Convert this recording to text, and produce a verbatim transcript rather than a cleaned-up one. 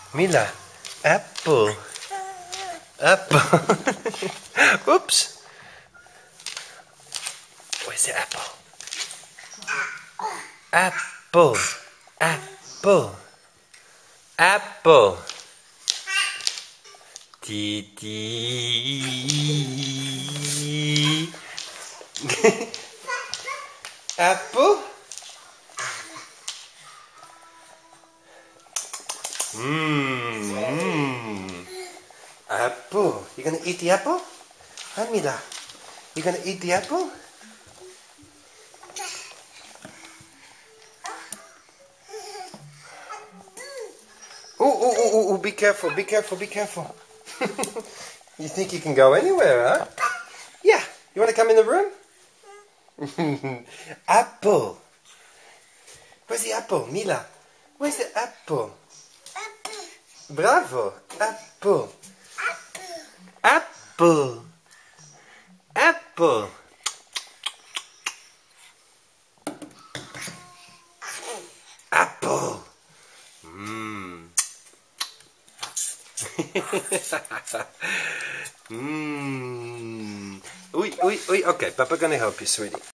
Milla, apple. Apple. Oops. Where's the apple? Apple. Apple. Apple. Tee Apple. Mmm. Mm. Apple. You gonna eat the apple? Huh, Milla? You gonna eat the apple? Oh, oh, oh, oh, oh, be careful, be careful, be careful. You think you can go anywhere, huh? Yeah. You want to come in the room? Apple. Where's the apple, Milla? Where's the apple? Apple. Bravo. Apple. Apple. Apple. Apple. Apple. Mmm. Mmm. Oei, oei, oei. Okay, Papa gonna help you, sweetie.